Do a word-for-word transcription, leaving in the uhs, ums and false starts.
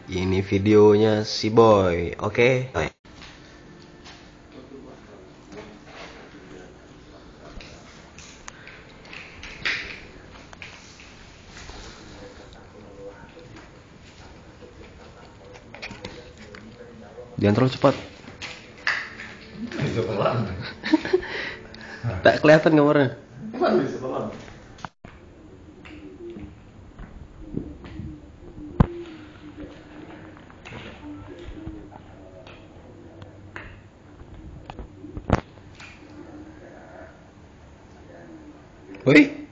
Ini videonya si Boy, oke? Okay? Jangan terlalu cepat. Tak kelihatan gambarnya. Woi.